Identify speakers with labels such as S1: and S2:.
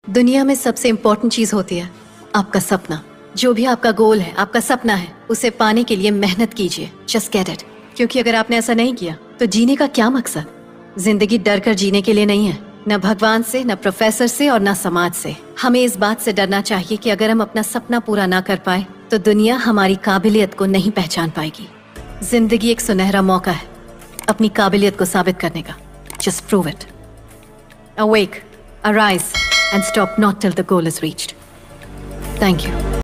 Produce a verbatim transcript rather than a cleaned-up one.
S1: दुनिया में सबसे इम्पोर्टेंट चीज होती है आपका सपना। जो भी आपका गोल है, आपका सपना है, उसे पाने के लिए मेहनत कीजिए। Just get it. क्योंकि अगर आपने ऐसा नहीं किया तो जीने का क्या मकसद? जिंदगी डर कर जीने के लिए नहीं है, न भगवान से, न प्रोफेसर से और न समाज से। हमें इस बात से डरना चाहिए कि अगर हम अपना सपना पूरा ना कर पाए तो दुनिया हमारी काबिलियत को नहीं पहचान पाएगी। जिंदगी एक सुनहरा मौका है अपनी काबिलियत को साबित करने का। Just prove it. Awake, arise, and stop not till the goal is reached. Thank you.